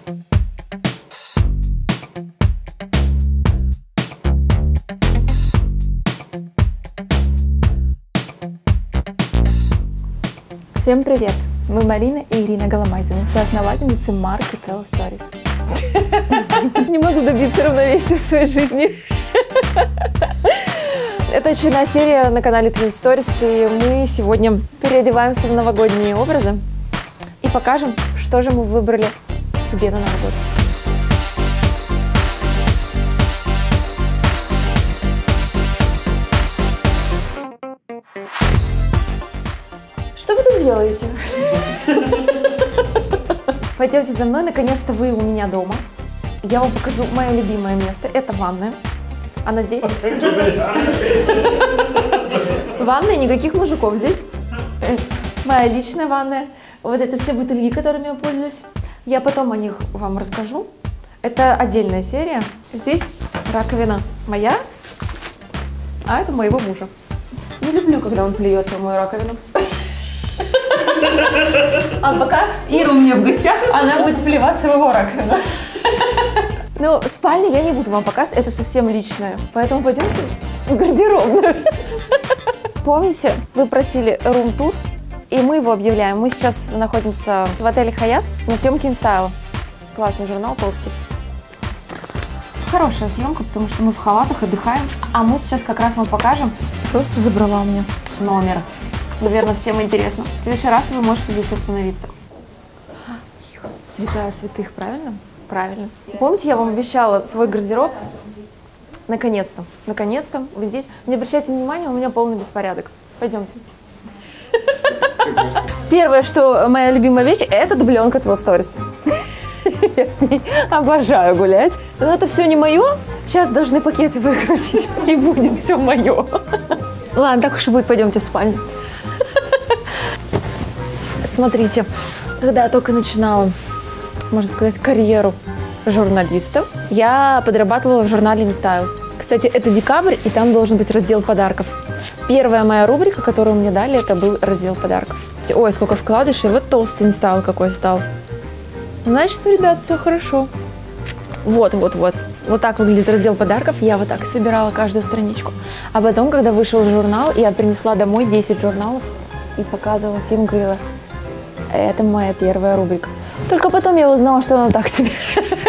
Всем привет! Мы Марина и Ирина Голомайзины, соосновательницы марки Tell Stories. Не могу добиться равновесия в своей жизни. Это очередная серия на канале Tell Stories, и мы сегодня переодеваемся в новогодние образы и покажем, что же мы выбрали себе на Новый год. Что вы тут делаете? Пойдемте за мной, наконец-то вы у меня дома. Я вам покажу мое любимое место. Это ванная. Она здесь. Ванная, никаких мужиков здесь. Моя личная ванная. Вот это все бутыльки, которыми я пользуюсь. Я потом о них вам расскажу. Это отдельная серия. Здесь раковина моя, а это моего мужа. Не люблю, когда он плюется в мою раковину. А пока Ира у меня в гостях, она будет плеваться в его раковину. Ну, спальню я не буду вам показывать, это совсем личное. Поэтому пойдемте в гардеробную. Помните, вы просили рум-тур, и мы его объявляем. Мы сейчас находимся в отеле Хаят на съемке InStyle. Классный журнал, толстый. Хорошая съемка, потому что мы в халатах отдыхаем. А мы сейчас как раз вам покажем. Просто забрала у меня номер. Наверное, всем интересно. В следующий раз вы можете здесь остановиться. Тихо. Святая святых, правильно? Правильно. Помните, я вам обещала свой гардероб? Наконец-то. Наконец-то вы здесь. Не обращайте внимания, у меня полный беспорядок. Пойдемте. Первое, что моя любимая вещь, это дубленка Tell Stories. Я с ней обожаю гулять. Но это все не мое. Сейчас должны пакеты выкрутить, и будет все мое. Ладно, так уж и будет, пойдемте в спальню. Смотрите, когда я только начинала, можно сказать, карьеру журналиста, я подрабатывала в журнале InStyle. Кстати, это декабрь, и там должен быть раздел подарков. Первая моя рубрика, которую мне дали, это был раздел подарков. Ой, сколько вкладышей, вот толстый InStyle какой стал. Значит, ребят, все хорошо. Вот. Вот так выглядит раздел подарков. Я вот так собирала каждую страничку. А потом, когда вышел журнал, я принесла домой 10 журналов и показывала всем, говорила, это моя первая рубрика. Только потом я узнала, что она так себе.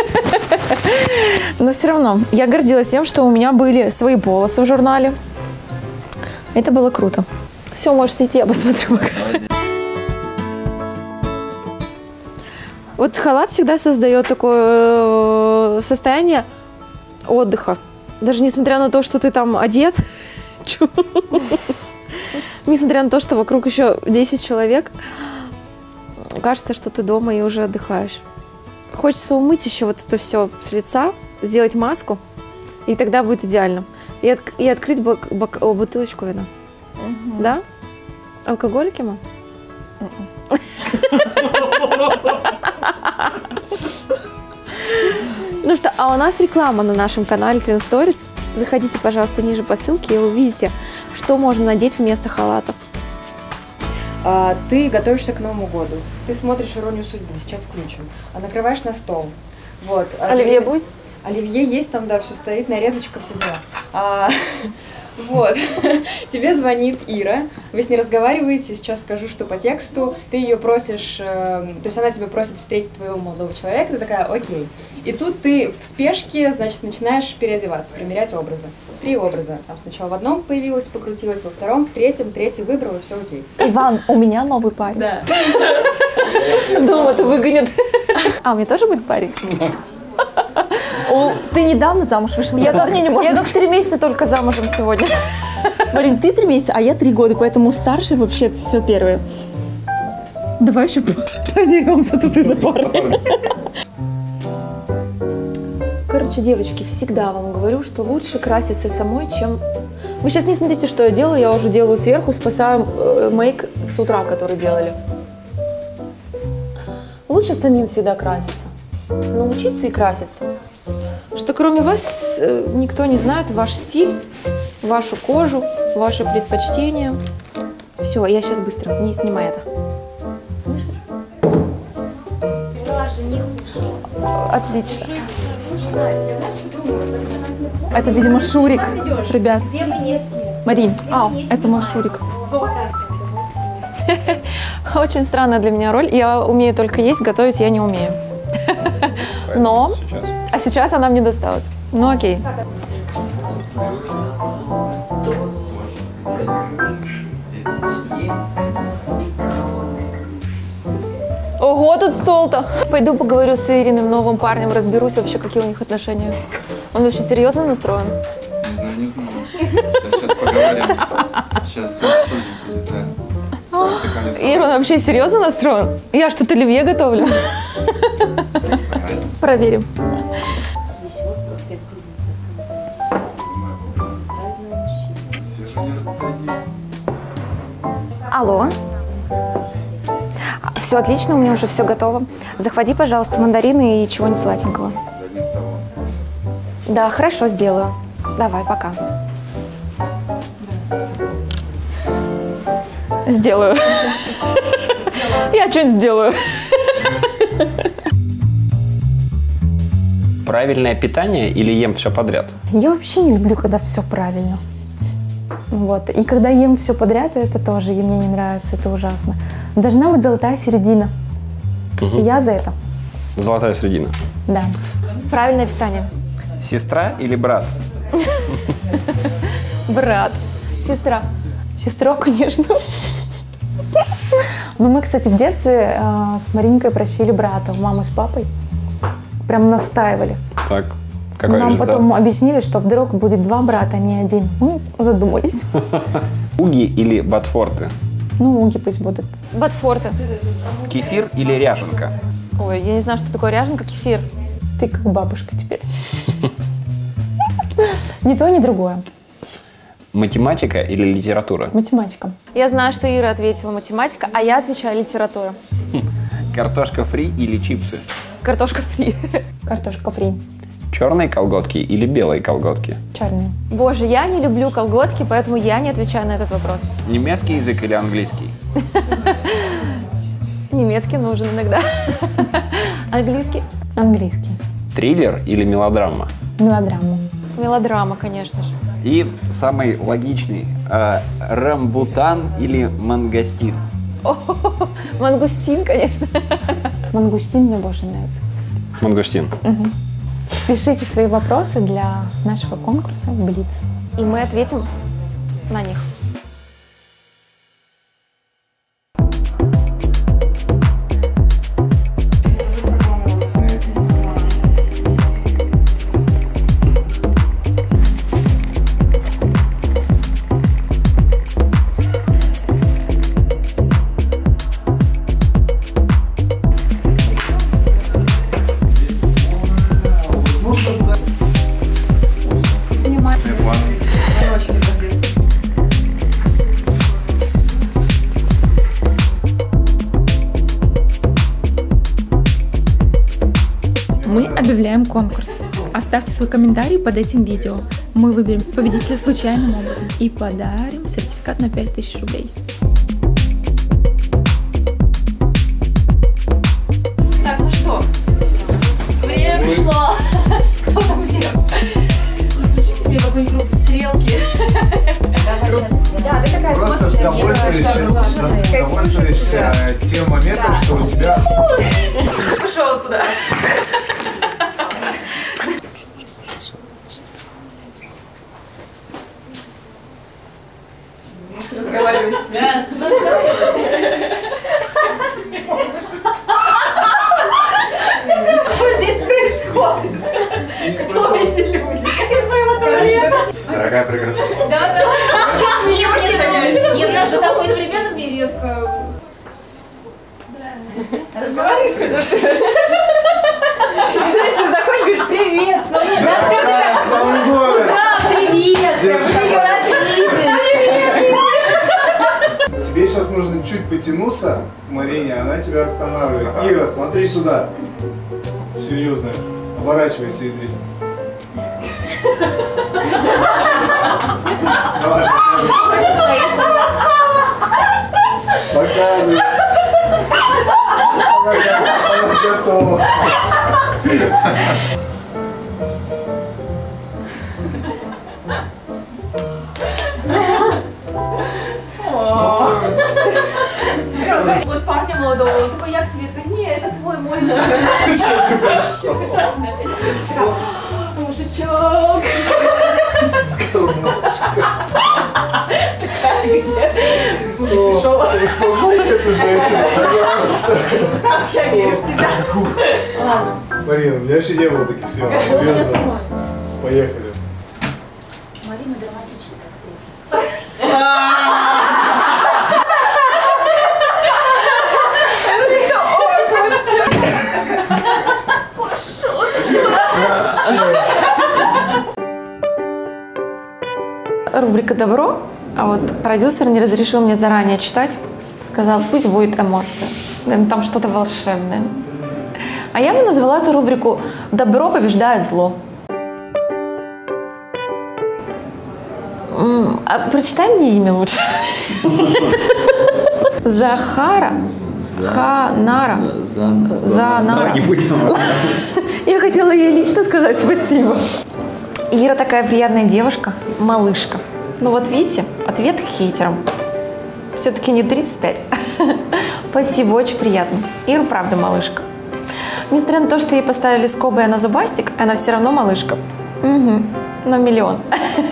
Но все равно я гордилась тем, что у меня были свои полосы в журнале. Это было круто. Все, можете идти, я посмотрю пока. Вот халат всегда создает такое состояние отдыха. Даже несмотря на то, что ты там одет, несмотря на то, что вокруг еще 10 человек, кажется, что ты дома и уже отдыхаешь. Хочется умыть еще вот это все с лица, сделать маску, и тогда будет идеально. И открыть бутылочку вина. Да? Алкоголики мы? Ну что, а у нас реклама на нашем канале Tell Stories. Заходите, пожалуйста, ниже по ссылке, и вы увидите, что можно надеть вместо халата. Ты готовишься к Новому году, ты смотришь «Иронию судьбы», сейчас включим, накрываешь на стол. Вот. Оливье будет? Оливье есть, там, да, все стоит, нарезочка, все дела. Вот. Тебе звонит Ира, вы с ней разговариваете, сейчас скажу, что по тексту, ты ее просишь, то есть она тебя просит встретить твоего молодого человека, ты такая, окей. И тут ты в спешке, значит, начинаешь переодеваться, примерять образы. 3 образа. Там сначала в одном появилась, покрутилась, во втором, в третьем, третий выбрал, и все окей. Иван, у меня новый парень. Да. Дома-то выгонят. А, у меня тоже будет парень? Ты недавно замуж вышла? Я как 3 месяца только замужем сегодня. Марин, ты 3 месяца, а я 3 года, поэтому старший вообще все первое. Давай еще подеремся тут из-за парня. Короче, девочки, всегда вам говорю, что лучше краситься самой, чем... Вы сейчас не смотрите, что я делаю, я уже делаю сверху, спасаю мейк с утра, который делали. Лучше самим всегда краситься. Научиться и краситься. Что кроме вас никто не знает ваш стиль, вашу кожу, ваши предпочтения. Все, я сейчас быстро, не снимай это. Взяла жених Отлично. Это, видимо, Шурик, ребят. Марин, это мой Шурик. Очень странная для меня роль. Я умею только есть, готовить я не умею. Но... А сейчас она мне досталась. Ну окей. Ого, тут солто. Пойду поговорю с Ириным новым парнем, разберусь вообще, какие у них отношения. Он вообще серьезно настроен? Не знаю. Сейчас поговорим. Сейчас обсудим детально. Ира, он вообще серьезно настроен? Я что-то оливье готовлю. Проверим. Все же не расстались. Алло. Все отлично, у меня уже все готово. Захвати, пожалуйста, мандарины и чего-нибудь сладенького. Дадим с тобой. Да, хорошо, сделаю. Давай, пока. Сделаю. Я что-нибудь сделаю. Правильное питание или ем все подряд? Я вообще не люблю, когда все правильно. Вот. И когда ем все подряд, это тоже и мне не нравится, это ужасно. Должна быть золотая середина. Угу. Я за это. Золотая середина. Да. Правильное питание. Сестра или брат? Брат. Сестра. Сестра, конечно. Но мы, кстати, в детстве с Маринкой просили брата, маму с папой. Прям настаивали. Так, какой Нам результат? потом объяснили, что вдруг будет 2 брата, а не 1. Мы задумались. Уги или ботфорты? Ну, уги пусть будут. Ботфорты. Кефир или ряженка? Ой, я не знаю, что такое ряженка, кефир. Ты как бабушка теперь. Ни то, ни другое. Математика или литература? Математика. Я знаю, что Ира ответила математика, а я отвечаю литература. Картошка фри или чипсы? Картошка фри. Картошка фри. Черные колготки или белые колготки? Черные. Боже, я не люблю колготки, поэтому я не отвечаю на этот вопрос. Немецкий язык или английский? Немецкий нужен иногда. Английский? Английский. Триллер или мелодрама? Мелодрама. Мелодрама, конечно же. И самый логичный, рамбутан или мангостин? Мангустин, конечно. Мангустин мне больше нравится. Мангустин. Пишите свои вопросы для нашего конкурса «Блиц». И мы ответим на них. Мы объявляем конкурс. Оставьте свой комментарий под этим видео. Мы выберем победителя случайным образом и подарим сертификат на 5000 рублей. Так, ну что? Время пришло. Кто там всем? Напишите мне какую-нибудь группу стрелки. Да, ты такая просто довольствуешься тем моментом, что у тебя... Пошел отсюда. Разговаривай с меня. Что здесь происходит? Кто эти люди? Из моего туалета. Дорогая прекрасная. Да. Нет, даже такой современном мире редко. Разговариваешь? То есть ты заходишь, говоришь, привет, с Новым годом. Да, привет, мы ее рады видеть. Тебе сейчас нужно чуть потянуться к Марине, она тебя останавливает. Ира, смотри сюда. Серьезно. Оборачивайся, Идрис. Давай, показывай. Она готова. Вот парня молодого, он такой, я к тебе, такой, не, это твой, мой номер. Мужичок. Успокойте эту женщину, пожалуйста. Стас, я верю в тебя. Марина, у меня вообще не было таких съемок. Серьезно. Поехали. Марина драматическая актриса. Рубрика «Добро», а вот продюсер не разрешил мне заранее читать, сказал, пусть будет эмоция, там что-то волшебное. А я бы назвала эту рубрику «Добро побеждает зло». А прочитай мне имя лучше. Захара Ханара. Занара. Не будем. Я хотела ей лично сказать спасибо. Ира такая приятная девушка, малышка. Ну вот видите, ответ хейтерам. Все-таки не 35. Спасибо, очень приятно. Ира правда малышка. Несмотря на то, что ей поставили скобы, и она зубастик, она все равно малышка. Угу. На миллион.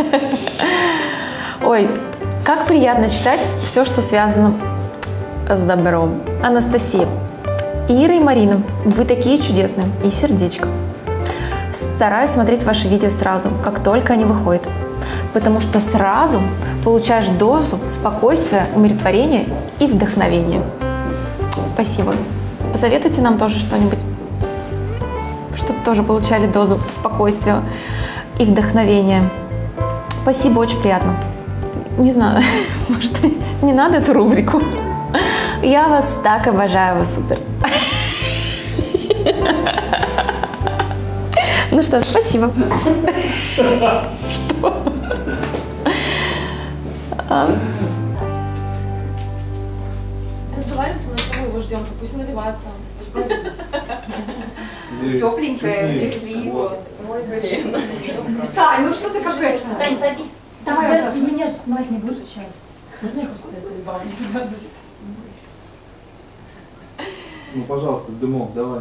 Ой, как приятно читать все, что связано с добром. Анастасия, Ира и Марина, вы такие чудесные. И сердечко. Стараюсь смотреть ваши видео сразу, как только они выходят. Потому что сразу получаешь дозу спокойствия, умиротворения и вдохновения. Спасибо. Посоветуйте нам тоже что-нибудь, чтобы тоже получали дозу спокойствия и вдохновения. Спасибо, очень приятно. Не знаю, может, не надо эту рубрику. Я вас так обожаю, вы супер. Ну что, спасибо. Что? Разговаривай со мной, чего мы его ждем? Пусть наливается. Тепленькое, трясли его. Ой, блин. Тань, ну что ты капец? Тань, садись. Давай, Ты меня же снимать не будешь сейчас. Можно я просто это избавлюсь? Ну, пожалуйста, дымок, давай.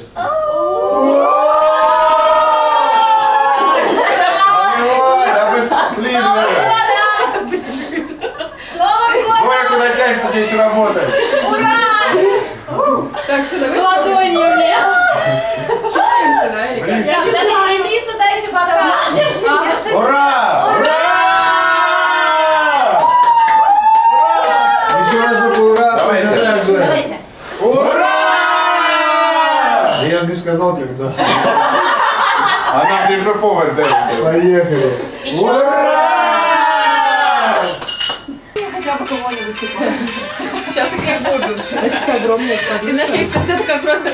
Зоя, куда тянешься, тебе еще работать. Так, что давай. Ладони мне. Блин. Даже Идрису дайте пока. Держи. Ура! Ура! Еще раз ура! Давайте. Так же. Давайте. Ура! Я же не сказал, когда. Она лишь бы повод дает. Поехали. Ура! Хотя бы кого-нибудь типа. Сейчас я буду. Огромная. Ты на 6% как просто...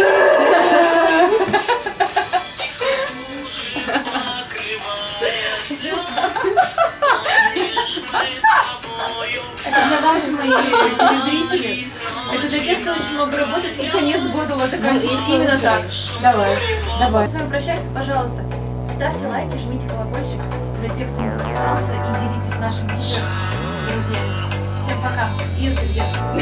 Это для вас, мои телезрители. Это для тех, кто очень много работает, и конец года у вас заканчивается именно так. Давай, давай. С вами прощаюсь, пожалуйста. Ставьте лайки, жмите колокольчик для тех, кто не подписался, и делитесь нашим видео с друзьями. Всем пока. Ира, ты где?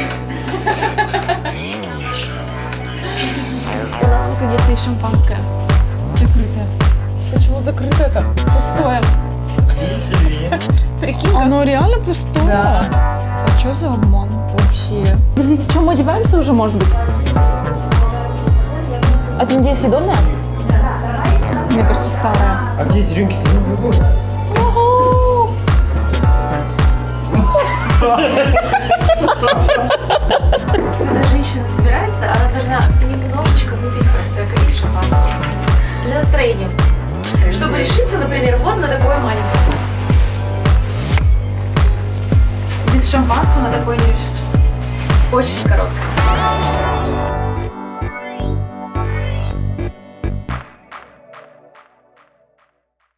У нас наконец-то и шампанское. Закрытое. Почему закрытое-то? Пустое. Прикинь, Оно реально пустое? Да. А что за обман? Вообще. Подождите, что, мы одеваемся уже, может быть? А ты, надеюсь, съедобная? Мне кажется, старая. А где эти рюмки-то? Когда женщина собирается, она должна немножечко выпить просекко или шампанского. Для настроения. Чтобы решиться, например, вот на такое маленькое. Без шампанского на такое не решишься. Очень короткое.